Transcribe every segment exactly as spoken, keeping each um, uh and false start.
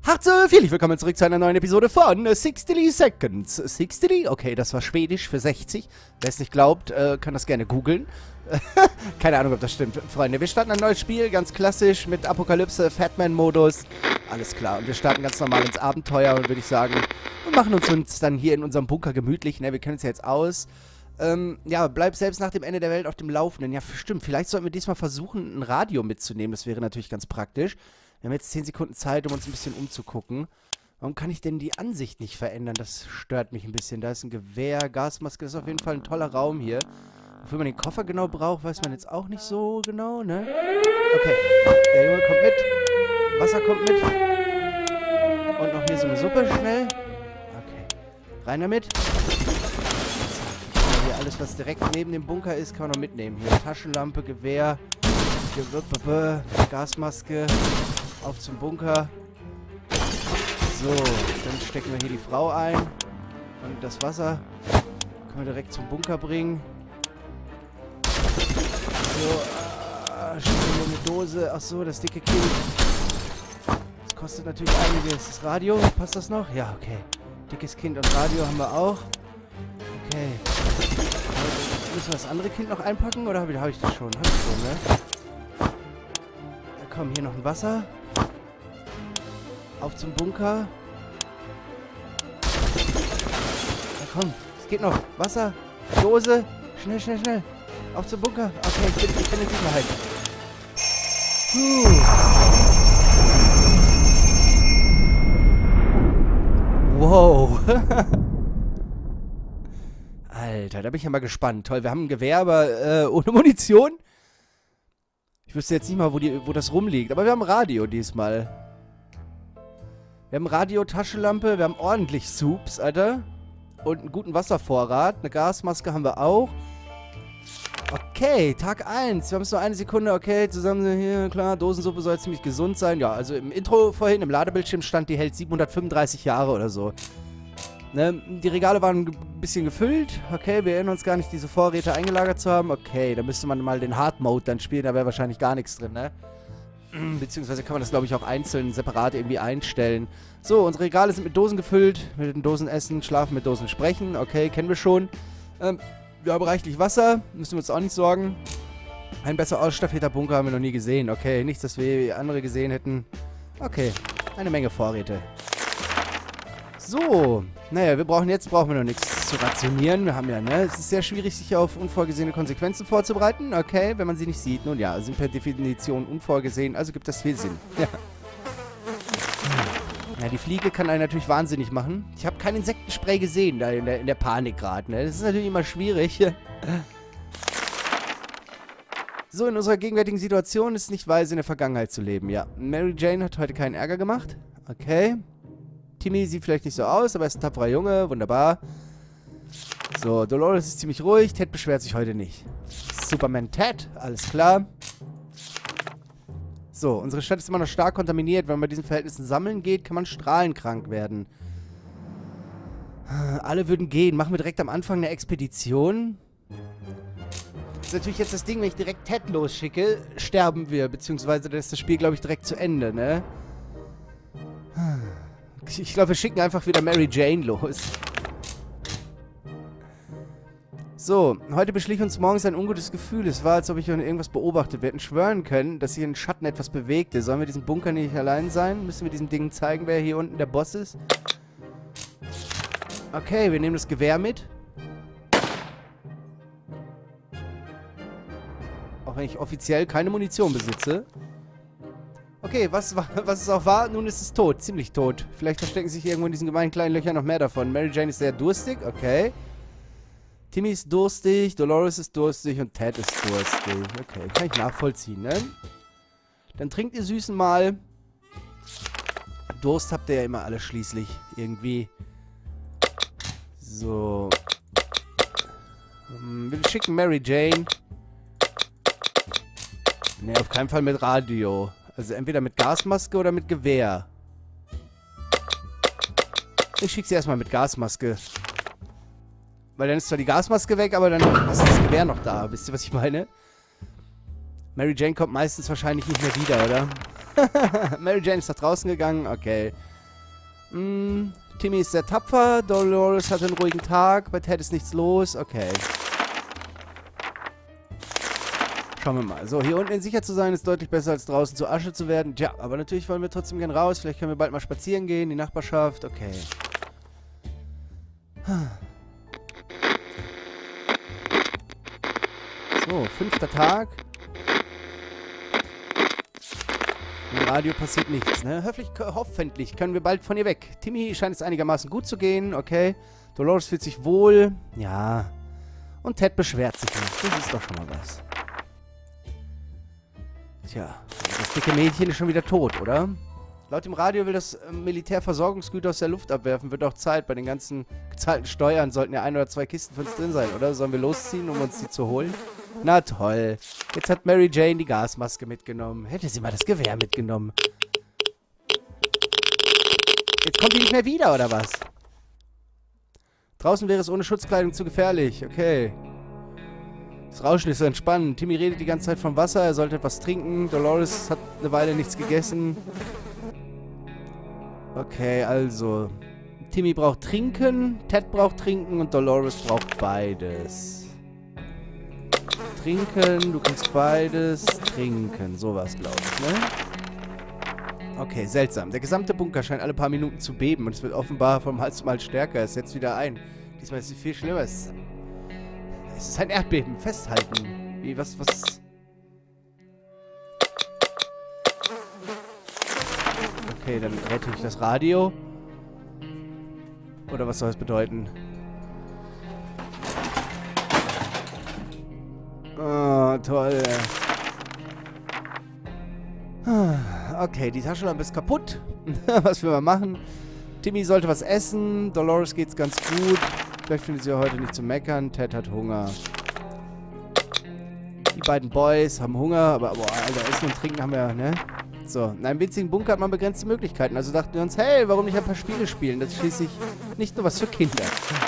Herzlich willkommen zurück zu einer neuen Episode von sixty Seconds. sixty? Okay, das war Schwedisch für sechzig. Wer es nicht glaubt, äh, kann das gerne googeln. Keine Ahnung, ob das stimmt, Freunde. Wir starten ein neues Spiel, ganz klassisch, mit Apokalypse, Fatman-Modus. Alles klar. Und wir starten ganz normal ins Abenteuer und würde ich sagen, wir machen uns, uns dann hier in unserem Bunker gemütlich. Ne, wir kennen es ja jetzt aus. Ähm, ja, bleib selbst nach dem Ende der Welt auf dem Laufenden. Ja, stimmt. Vielleicht sollten wir diesmal versuchen, ein Radio mitzunehmen. Das wäre natürlich ganz praktisch. Wir haben jetzt zehn Sekunden Zeit, um uns ein bisschen umzugucken. Warum kann ich denn die Ansicht nicht verändern? Das stört mich ein bisschen. Da ist ein Gewehr, Gasmaske. Das ist auf jeden Fall ein toller Raum hier. Wofür man den Koffer genau braucht, weiß man jetzt auch nicht so genau, ne? Okay. Der Junge kommt mit. Wasser kommt mit. Und noch hier so eine Suppe, schnell. Okay. Rein damit. Hier alles, was direkt neben dem Bunker ist, kann man noch mitnehmen. Hier Taschenlampe, Gewehr, Gewehr, Gasmaske. Auf zum Bunker. So, dann stecken wir hier die Frau ein. Und das Wasser können wir direkt zum Bunker bringen. So, ah, stecken wir eine Dose. Achso, das dicke Kind. Das kostet natürlich einiges. Das Radio, passt das noch? Ja, okay. Dickes Kind und Radio haben wir auch. Okay. Müssen wir das andere Kind noch einpacken? Oder habe ich, hab ich das schon? Habe ich schon, ne? Ja, komm, hier noch ein Wasser. Auf zum Bunker. Na komm, es geht noch. Wasser, Dose. Schnell, schnell, schnell. Auf zum Bunker. Okay, ich bin, ich bin in Sicherheit. Puh. Wow. Alter, da bin ich ja mal gespannt. Toll, wir haben ein Gewehr, aber äh, ohne Munition. Ich wüsste jetzt nicht mal, wo, die, wo das rumliegt. Aber wir haben ein Radio diesmal. Wir haben Radio, Taschenlampe, wir haben ordentlich Soups, Alter. Und einen guten Wasservorrat. Eine Gasmaske haben wir auch. Okay, Tag eins. Wir haben es nur eine Sekunde. Okay, zusammen hier, klar. Dosensuppe soll ziemlich gesund sein. Ja, also im Intro vorhin, im Ladebildschirm stand, die hält siebenhundertfünfunddreißig Jahre oder so. Ne, die Regale waren ein bisschen gefüllt. Okay, wir erinnern uns gar nicht, diese Vorräte eingelagert zu haben. Okay, da müsste man mal den Hard Mode dann spielen. Da wäre wahrscheinlich gar nichts drin, ne? Beziehungsweise kann man das, glaube ich, auch einzeln, separat irgendwie einstellen. So, unsere Regale sind mit Dosen gefüllt. Mit den Dosen essen, schlafen, mit Dosen sprechen. Okay, kennen wir schon. Ähm, wir haben reichlich Wasser. Müssen wir uns auch nicht sorgen. Ein besser ausstaffierter Bunker haben wir noch nie gesehen. Okay, nichts, dass wir andere gesehen hätten. Okay, eine Menge Vorräte. So, naja, wir brauchen jetzt, brauchen wir noch nichts zu rationieren. Wir haben ja, ne, es ist sehr schwierig, sich auf unvorgesehene Konsequenzen vorzubereiten. Okay, wenn man sie nicht sieht. Nun ja, sind per Definition unvorgesehen, also gibt das viel Sinn. Ja. Ja, die Fliege kann einen natürlich wahnsinnig machen. Ich habe kein Insektenspray gesehen, da in der, in der Panik gerade, ne. Das ist natürlich immer schwierig. So, in unserer gegenwärtigen Situation ist es nicht weise, in der Vergangenheit zu leben, ja. Mary Jane hat heute keinen Ärger gemacht. Okay. Timmy sieht vielleicht nicht so aus, aber er ist ein tapferer Junge. Wunderbar. So, Dolores ist ziemlich ruhig. Ted beschwert sich heute nicht. Superman Ted, alles klar. So, unsere Stadt ist immer noch stark kontaminiert. Wenn man bei diesen Verhältnissen sammeln geht, kann man strahlenkrank werden. Alle würden gehen. Machen wir direkt am Anfang eine Expedition. Das ist natürlich jetzt das Ding, wenn ich direkt Ted losschicke, sterben wir. Beziehungsweise dann ist das Spiel, glaube ich, direkt zu Ende, ne? Ich glaube, wir schicken einfach wieder Mary Jane los. So, heute beschlich uns morgens ein ungutes Gefühl. Es war, als ob ich irgendwas beobachtet. Wir hätten schwören können, dass sich in den Schatten etwas bewegte. Sollen wir diesen Bunker nicht allein sein? Müssen wir diesem Ding zeigen, wer hier unten der Boss ist? Okay, wir nehmen das Gewehr mit. Auch wenn ich offiziell keine Munition besitze. Okay, was, was es auch war, nun ist es tot. Ziemlich tot. Vielleicht verstecken sich irgendwo in diesen gemeinen kleinen Löchern noch mehr davon. Mary Jane ist sehr durstig. Okay. Timmy ist durstig, Dolores ist durstig und Ted ist durstig. Okay, kann ich nachvollziehen, ne? Dann trinkt ihr Süßen mal. Durst habt ihr ja immer alle schließlich. Irgendwie. So. Wir schicken Mary Jane. Ne, auf keinen Fall mit Radio. Also entweder mit Gasmaske oder mit Gewehr. Ich schicke sie erstmal mit Gasmaske. Weil dann ist zwar die Gasmaske weg, aber dann ist das Gewehr noch da. Wisst ihr, was ich meine? Mary Jane kommt meistens wahrscheinlich nicht mehr wieder, oder? Mary Jane ist nach draußen gegangen. Okay. Hm, Timmy ist sehr tapfer. Dolores hat einen ruhigen Tag. Bei Ted ist nichts los. Okay. Schauen wir mal. So, hier unten in sicher zu sein, ist deutlich besser, als draußen zu Asche zu werden. Tja, aber natürlich wollen wir trotzdem gern raus. Vielleicht können wir bald mal spazieren gehen, die Nachbarschaft. Okay. So, fünfter Tag. Im Radio passiert nichts, ne? Hoffentlich, hoffentlich können wir bald von ihr weg. Timmy scheint es einigermaßen gut zu gehen, okay. Dolores fühlt sich wohl. Ja. Und Ted beschwert sich nicht. Das ist doch schon mal was. Tja, das dicke Mädchen ist schon wieder tot, oder? Laut dem Radio will das Militär Versorgungsgüter aus der Luft abwerfen. Wird auch Zeit. Bei den ganzen gezahlten Steuern sollten ja ein oder zwei Kisten für uns drin sein, oder? Sollen wir losziehen, um uns die zu holen? Na toll. Jetzt hat Mary Jane die Gasmaske mitgenommen. Hätte sie mal das Gewehr mitgenommen. Jetzt kommt die nicht mehr wieder, oder was? Draußen wäre es ohne Schutzkleidung zu gefährlich. Okay. Das Rauschen ist so entspannend. Timmy redet die ganze Zeit vom Wasser. Er sollte etwas trinken. Dolores hat eine Weile nichts gegessen. Okay, also. Timmy braucht Trinken. Ted braucht Trinken. Und Dolores braucht beides. Trinken. Du kriegst beides. Trinken. Sowas, glaube ich, ne? Okay, seltsam. Der gesamte Bunker scheint alle paar Minuten zu beben. Und es wird offenbar vom Hals mal stärker. Es setzt wieder ein. Diesmal ist es viel schlimmer. Es Es ist ein Erdbeben. Festhalten. Wie, was, was? Okay, dann rette ich das Radio. Oder was soll es bedeuten? Oh, toll. Okay, die Taschenlampe ist kaputt. Was will man machen? Timmy sollte was essen. Dolores geht's ganz gut. Vielleicht findet sie heute nicht zu meckern. Ted hat Hunger. Die beiden Boys haben Hunger, aber boah, Alter, Essen und Trinken haben wir, ne? So, in einem winzigen Bunker hat man begrenzte Möglichkeiten. Also dachten wir uns, hey, warum nicht ein paar Spiele spielen? Das ist schließlich nicht nur was für Kinder.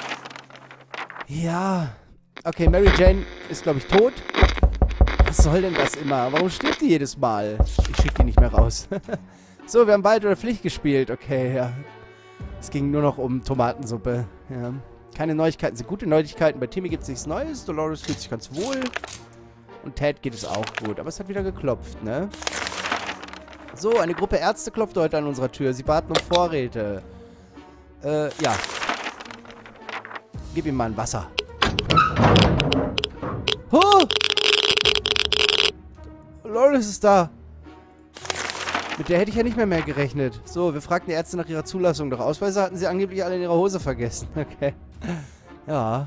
Ja. Okay, Mary Jane ist, glaube ich, tot. Was soll denn das immer? Warum stirbt die jedes Mal? Ich schicke die nicht mehr raus. So, wir haben Wahrheit oder Pflicht gespielt. Okay, ja. Es ging nur noch um Tomatensuppe. Ja. Keine Neuigkeiten sind gute Neuigkeiten. Bei Timmy gibt es nichts Neues. Dolores fühlt sich ganz wohl. Und Ted geht es auch gut. Aber es hat wieder geklopft, ne? So, eine Gruppe Ärzte klopft heute an unserer Tür. Sie baten um Vorräte. Äh, ja. Gib ihm mal ein Wasser. Huh! Dolores ist da. Mit der hätte ich ja nicht mehr mehr gerechnet. So, wir fragten die Ärzte nach ihrer Zulassung. Doch Ausweise hatten sie angeblich alle in ihrer Hose vergessen. Okay. Ja.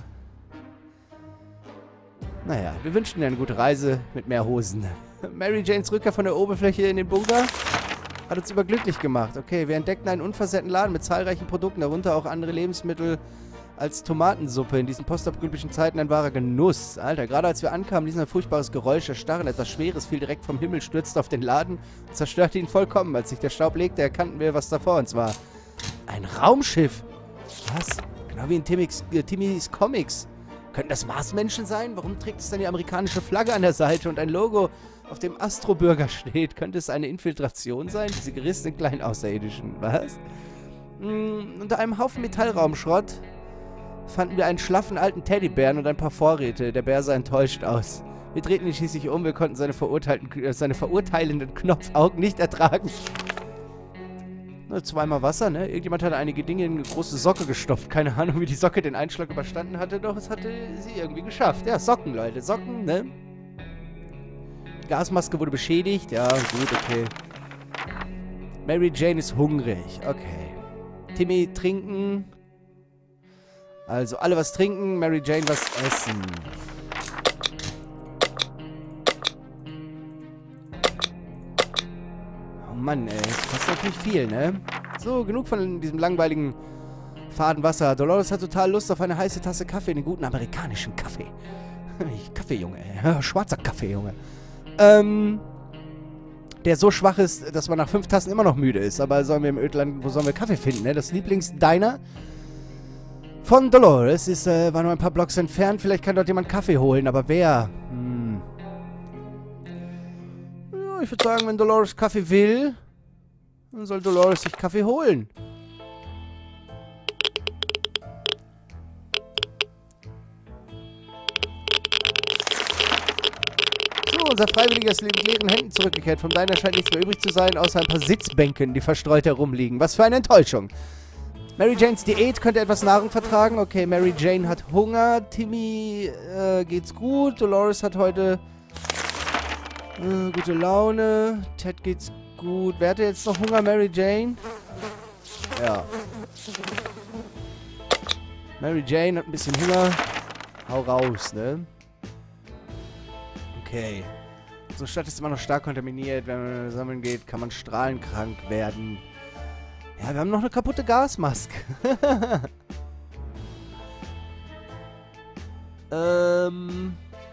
Naja, wir wünschen dir eine gute Reise mit mehr Hosen. Mary Janes Rückkehr von der Oberfläche in den Bunker hat uns überglücklich gemacht. Okay, wir entdeckten einen unversehrten Laden mit zahlreichen Produkten, darunter auch andere Lebensmittel als Tomatensuppe. In diesen postapokalyptischen Zeiten ein wahrer Genuss. Alter, gerade als wir ankamen, ließ ein furchtbares Geräusch erstarren. Etwas Schweres fiel direkt vom Himmel, stürzte auf den Laden und zerstörte ihn vollkommen. Als sich der Staub legte, erkannten wir, was da vor uns war. Ein Raumschiff. Was? Genau wie in Timmys, äh, Timmys Comics. Könnten das Marsmenschen sein? Warum trägt es dann die amerikanische Flagge an der Seite und ein Logo, auf dem Astrobürger steht? Könnte es eine Infiltration sein? Diese gerissenen kleinen Außerirdischen. Was? Hm, unter einem Haufen Metallraumschrott fanden wir einen schlaffen alten Teddybären und ein paar Vorräte. Der Bär sah enttäuscht aus. Wir drehten ihn schließlich um. Wir konnten seine, verurteilten, äh, seine verurteilenden Knopfaugen nicht ertragen. Nur zweimal Wasser, ne? Irgendjemand hatte einige Dinge in eine große Socke gestopft. Keine Ahnung, wie die Socke den Einschlag überstanden hatte, doch es hatte sie irgendwie geschafft. Ja, Socken, Leute. Socken, ne? Die Gasmaske wurde beschädigt. Ja, gut, okay. Mary Jane ist hungrig. Okay. Timmy trinken. Also alle was trinken, Mary Jane was essen. Oh Mann, ey. Das kostet natürlich viel, ne? So, genug von diesem langweiligen faden Wasser. Dolores hat total Lust auf eine heiße Tasse Kaffee, einen guten amerikanischen Kaffee. Kaffee, Junge, ey. Schwarzer Kaffee, Junge. Ähm... Der so schwach ist, dass man nach fünf Tassen immer noch müde ist. Aber sollen wir im Ödland, wo sollen wir Kaffee finden, ne? Das Lieblingsdiner von Dolores ist, äh, war nur ein paar Blocks entfernt. Vielleicht kann dort jemand Kaffee holen, aber wer? Hm. Ja, ich würde sagen, wenn Dolores Kaffee will, dann soll Dolores sich Kaffee holen. unser Freiwilliger ist mit leeren Händen zurückgekehrt. Vom Diner scheint nichts mehr übrig zu sein, außer ein paar Sitzbänken, die verstreut herumliegen. Was für eine Enttäuschung. Mary Janes Diät könnte etwas Nahrung vertragen. Okay, Mary Jane hat Hunger. Timmy äh, geht's gut. Dolores hat heute äh, gute Laune. Ted geht's gut. Wer hatte jetzt noch Hunger? Mary Jane? Ja. Mary Jane hat ein bisschen Hunger. Hau raus, ne? Okay. Unsere Stadt ist immer noch stark kontaminiert. Wenn man sammeln geht, kann man strahlenkrank werden. Ja, wir haben noch eine kaputte Gasmaske. ähm.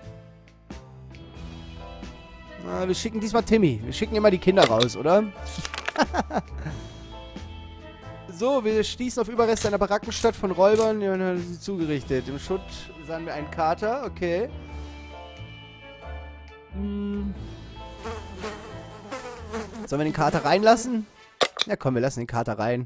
Na, wir schicken diesmal Timmy. Wir schicken immer die Kinder raus, oder? So, wir stießen auf Überreste einer Barackenstadt von Räubern. Ja, dann haben sie zugerichtet. Im Schutt sahen wir einen Kater. Okay. Hm. Sollen wir den Kater reinlassen? Ja, komm, wir lassen den Kater rein.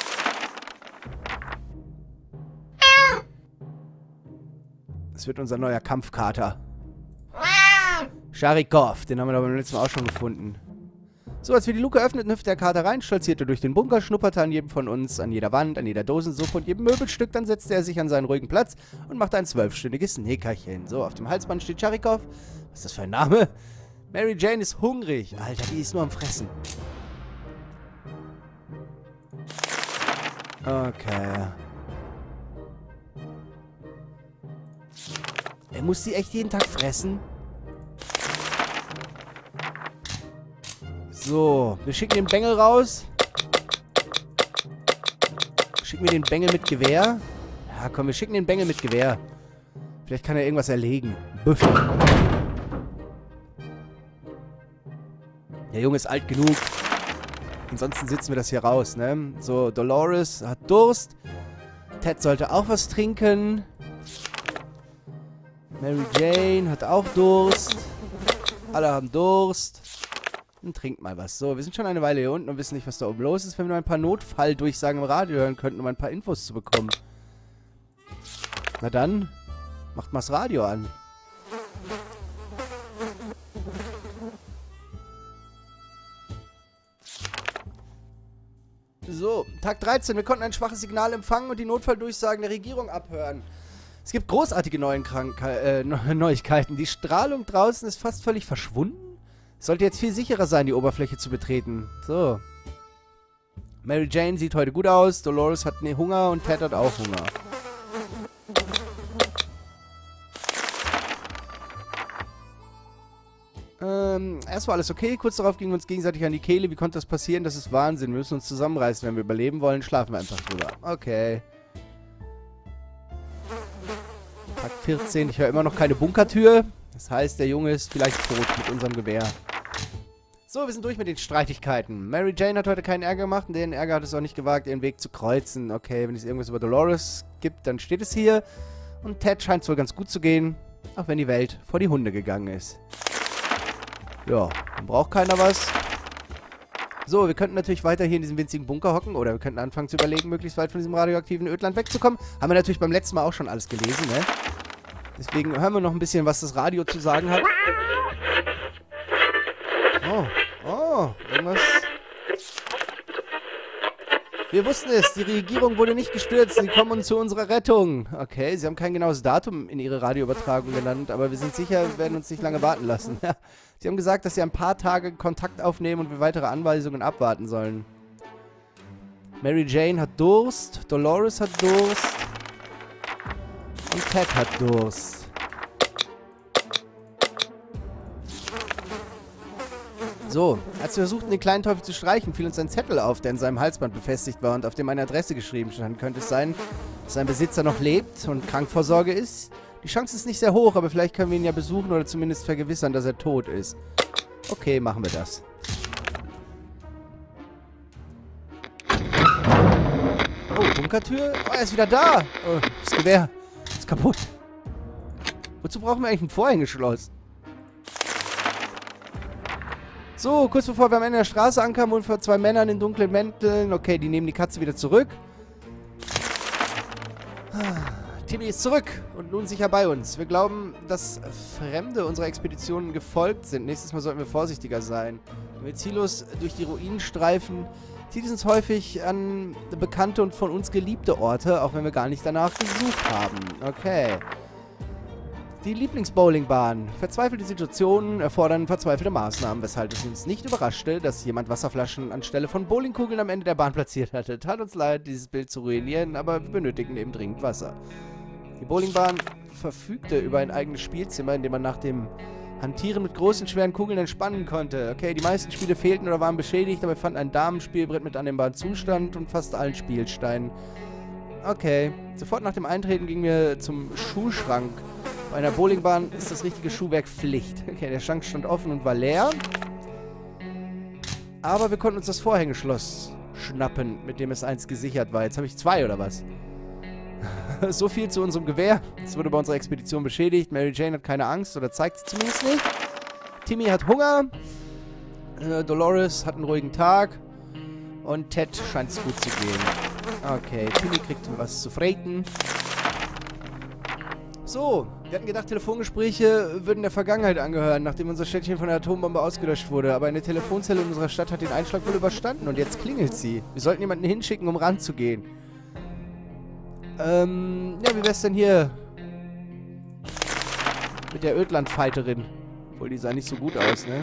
Das wird unser neuer Kampfkater. Scharikov, den haben wir aber beim letzten Mal auch schon gefunden. So, als wir die Luke öffneten, hüpfte der Kater rein, stolzierte durch den Bunker, schnupperte an jedem von uns, an jeder Wand, an jeder Dosensuppe und jedem Möbelstück. Dann setzte er sich an seinen ruhigen Platz und machte ein zwölfstündiges Nickerchen. So, auf dem Halsband steht Scharikov. Was ist das für ein Name? Mary Jane ist hungrig. Alter, die ist nur am Fressen. Okay. Er muss die echt jeden Tag fressen? So, wir schicken den Bengel raus. Schicken wir den Bengel mit Gewehr? Ja, komm, wir schicken den Bengel mit Gewehr. Vielleicht kann er irgendwas erlegen. Büffel. Der Junge ist alt genug. Ansonsten sitzen wir das hier raus, ne? So, Dolores hat Durst. Ted sollte auch was trinken. Mary Jane hat auch Durst. Alle haben Durst. Dann trinkt mal was. So, wir sind schon eine Weile hier unten und wissen nicht, was da oben los ist. Wenn wir mal ein paar Notfalldurchsagen im Radio hören könnten, um ein paar Infos zu bekommen. Na dann, macht mal das Radio an. So, Tag dreizehn. Wir konnten ein schwaches Signal empfangen und die Notfalldurchsagen der Regierung abhören. Es gibt großartige neuen Krankheit, äh, Neuigkeiten. Die Strahlung draußen ist fast völlig verschwunden. Es sollte jetzt viel sicherer sein, die Oberfläche zu betreten. So. Mary Jane sieht heute gut aus. Dolores hat ne Hunger und Ted hat auch Hunger. Ähm, erst war alles okay. Kurz darauf gingen wir uns gegenseitig an die Kehle. Wie konnte das passieren? Das ist Wahnsinn. Wir müssen uns zusammenreißen. Wenn wir überleben wollen, schlafen wir einfach drüber. Okay. Tag vierzehn. Ich höre immer noch keine Bunkertür. Das heißt, der Junge ist vielleicht tot mit unserem Gewehr. So, wir sind durch mit den Streitigkeiten. Mary Jane hat heute keinen Ärger gemacht und den Ärger hat es auch nicht gewagt, ihren Weg zu kreuzen. Okay, wenn es irgendwas über Dolores gibt, dann steht es hier. Und Ted scheint es wohl ganz gut zu gehen, auch wenn die Welt vor die Hunde gegangen ist. Ja, dann braucht keiner was. So, wir könnten natürlich weiter hier in diesem winzigen Bunker hocken oder wir könnten anfangen zu überlegen, möglichst weit von diesem radioaktiven Ödland wegzukommen. Haben wir natürlich beim letzten Mal auch schon alles gelesen, ne? Deswegen hören wir noch ein bisschen, was das Radio zu sagen hat. Oh, oh, irgendwas. Wir wussten es, die Regierung wurde nicht gestürzt, sie kommen zu unserer Rettung. Okay, sie haben kein genaues Datum in ihre Radioübertragung genannt, aber wir sind sicher, wir werden uns nicht lange warten lassen. Sie haben gesagt, dass sie ein paar Tage Kontakt aufnehmen und wir weitere Anweisungen abwarten sollen. Mary Jane hat Durst, Dolores hat Durst und Ted hat Durst. So, als wir versuchten, den kleinen Teufel zu streichen, fiel uns ein Zettel auf, der in seinem Halsband befestigt war und auf dem eine Adresse geschrieben stand. Könnte es sein, dass sein Besitzer noch lebt und Krankvorsorge ist? Die Chance ist nicht sehr hoch, aber vielleicht können wir ihn ja besuchen oder zumindest vergewissern, dass er tot ist. Okay, machen wir das. Oh, Bunkertür? Oh, er ist wieder da! Oh, das Gewehr ist kaputt. Wozu brauchen wir eigentlich ein Vorhängeschloss? So, kurz bevor wir am Ende der Straße ankamen und vor zwei Männern in dunklen Mänteln. Okay, die nehmen die Katze wieder zurück. Timmy ist zurück und nun sicher bei uns. Wir glauben, dass Fremde unserer Expedition gefolgt sind. Nächstes Mal sollten wir vorsichtiger sein. Wenn wir ziellos durch die Ruinen streifen, zieht es uns häufig an bekannte und von uns geliebte Orte, auch wenn wir gar nicht danach gesucht haben. Okay. Die Lieblingsbowlingbahn. Verzweifelte Situationen erfordern verzweifelte Maßnahmen, weshalb es uns nicht überraschte, dass jemand Wasserflaschen anstelle von Bowlingkugeln am Ende der Bahn platziert hatte. Tat uns leid, dieses Bild zu ruinieren, aber wir benötigen eben dringend Wasser. Die Bowlingbahn verfügte über ein eigenes Spielzimmer, in dem man nach dem Hantieren mit großen, schweren Kugeln entspannen konnte. Okay, die meisten Spiele fehlten oder waren beschädigt, aber wir fanden ein Damenspielbrett mit annehmbarem Zustand und fast allen Spielsteinen. Okay, sofort nach dem Eintreten gingen wir zum Schuhschrank. Bei einer Bowlingbahn ist das richtige Schuhwerk Pflicht. Okay, der Schrank stand offen und war leer. Aber wir konnten uns das Vorhängeschloss schnappen, mit dem es einst gesichert war. Jetzt habe ich zwei, oder was? So viel zu unserem Gewehr. Es wurde bei unserer Expedition beschädigt. Mary Jane hat keine Angst, oder zeigt es zumindest nicht. Timmy hat Hunger. Äh, Dolores hat einen ruhigen Tag. Und Ted scheint es gut zu gehen. Okay, Timmy kriegt was zu fressen. So, wir hatten gedacht, Telefongespräche würden der Vergangenheit angehören, nachdem unser Städtchen von der Atombombe ausgelöscht wurde. Aber eine Telefonzelle in unserer Stadt hat den Einschlag wohl überstanden und jetzt klingelt sie. Wir sollten jemanden hinschicken, um ranzugehen. Ähm, ja, wie wär's denn hier mit der Ödland-Fighterin? Obwohl, die sah nicht so gut aus, ne?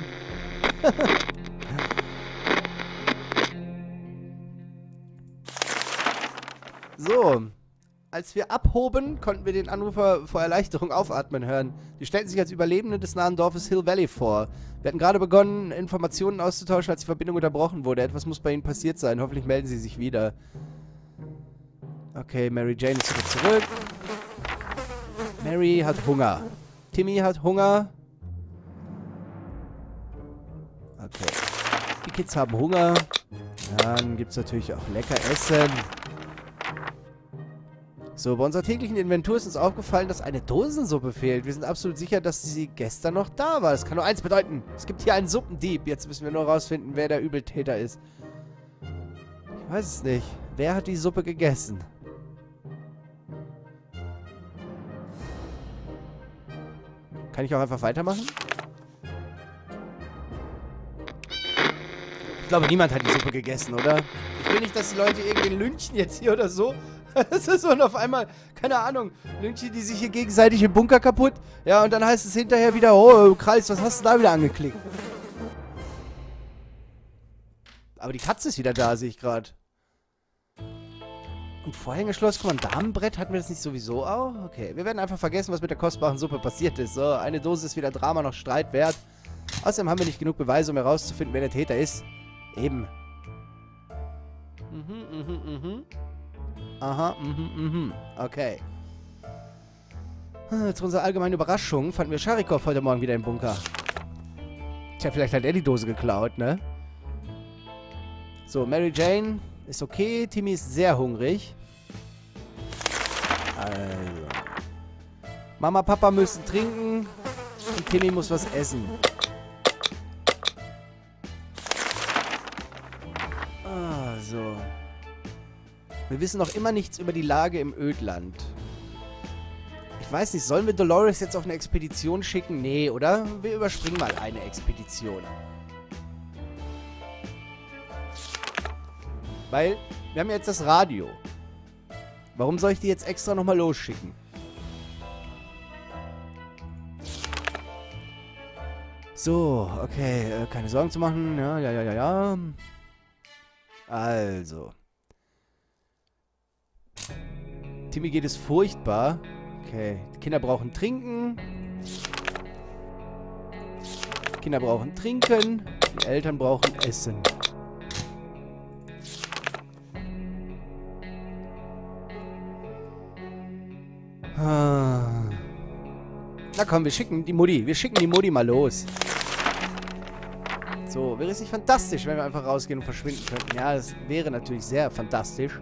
So. Als wir abhoben, konnten wir den Anrufer vor Erleichterung aufatmen hören. Die stellten sich als Überlebende des nahen Dorfes Hill Valley vor. Wir hatten gerade begonnen, Informationen auszutauschen, als die Verbindung unterbrochen wurde. Etwas muss bei ihnen passiert sein. Hoffentlich melden sie sich wieder. Okay, Mary Jane ist wieder zurück. Mary hat Hunger. Timmy hat Hunger. Okay. Die Kids haben Hunger. Dann gibt es natürlich auch lecker Essen. So, bei unserer täglichen Inventur ist uns aufgefallen, dass eine Dosensuppe fehlt. Wir sind absolut sicher, dass sie gestern noch da war. Das kann nur eins bedeuten. Es gibt hier einen Suppendieb. Jetzt müssen wir nur rausfinden, wer der Übeltäter ist. Ich weiß es nicht. Wer hat die Suppe gegessen? Kann ich auch einfach weitermachen? Ich glaube, niemand hat die Suppe gegessen, oder? Ich will nicht, dass die Leute irgendwie lynchen jetzt hier oder so. Das ist so, und auf einmal, keine Ahnung, lynchen die sich hier gegenseitig im Bunker kaputt. Ja, und dann heißt es hinterher wieder, oh, Kreis, was hast du da wieder angeklickt? Aber die Katze ist wieder da, sehe ich gerade. Und Vorhängeschloss, guck mal, ein Damenbrett, hatten wir das nicht sowieso auch? Okay, wir werden einfach vergessen, was mit der kostbaren Suppe passiert ist. So, eine Dose ist weder Drama noch Streit wert. Außerdem haben wir nicht genug Beweise, um herauszufinden, wer der Täter ist. Eben. Mhm, mhm, mhm. Aha, mhm, mhm. Okay. Zu unserer allgemeinen Überraschung fanden wir Scharikow heute Morgen wieder im Bunker. Tja, vielleicht hat er die Dose geklaut, ne? So, Mary Jane ist okay. Timmy ist sehr hungrig. Also. Mama, Papa müssen trinken. Und Timmy muss was essen. Ah, so. Wir wissen noch immer nichts über die Lage im Ödland. Ich weiß nicht, sollen wir Dolores jetzt auf eine Expedition schicken? Nee, oder? Wir überspringen mal eine Expedition. Weil, wir haben jetzt das Radio. Warum soll ich die jetzt extra nochmal losschicken? So, okay, äh, keine Sorgen zu machen. Ja, ja, ja, ja, ja. Also. Timmy geht es furchtbar. Okay, die Kinder brauchen Trinken. Die Kinder brauchen Trinken. Die Eltern brauchen Essen. Ah. Na komm, wir schicken die Mutti. Wir schicken die Mutti mal los. So, wäre es nicht fantastisch, wenn wir einfach rausgehen und verschwinden könnten? Ja, das wäre natürlich sehr fantastisch.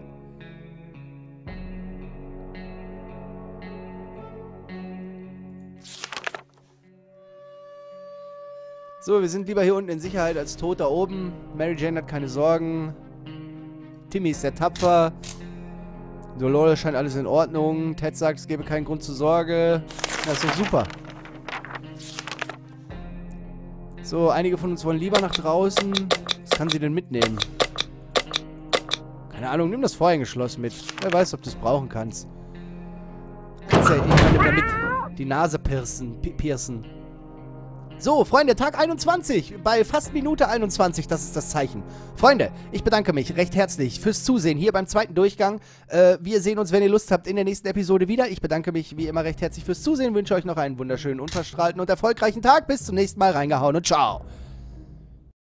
So, wir sind lieber hier unten in Sicherheit als tot da oben. Mary Jane hat keine Sorgen. Timmy ist sehr tapfer. Dolores scheint alles in Ordnung. Ted sagt, es gebe keinen Grund zur Sorge. Das ist doch super. So, einige von uns wollen lieber nach draußen. Was kann sie denn mitnehmen? Keine Ahnung, nimm das Vorhängeschloss mit. Wer weiß, ob du es brauchen kannst. Kannst ja irgendwann damit die Nase piercen. piercen. So, Freunde, Tag einundzwanzig. Bei fast Minute einundzwanzig, das ist das Zeichen. Freunde, ich bedanke mich recht herzlich fürs Zusehen hier beim zweiten Durchgang. Äh, wir sehen uns, wenn ihr Lust habt, in der nächsten Episode wieder. Ich bedanke mich wie immer recht herzlich fürs Zusehen. Wünsche euch noch einen wunderschönen, unverstrahlten und erfolgreichen Tag. Bis zum nächsten Mal. Reingehauen und ciao.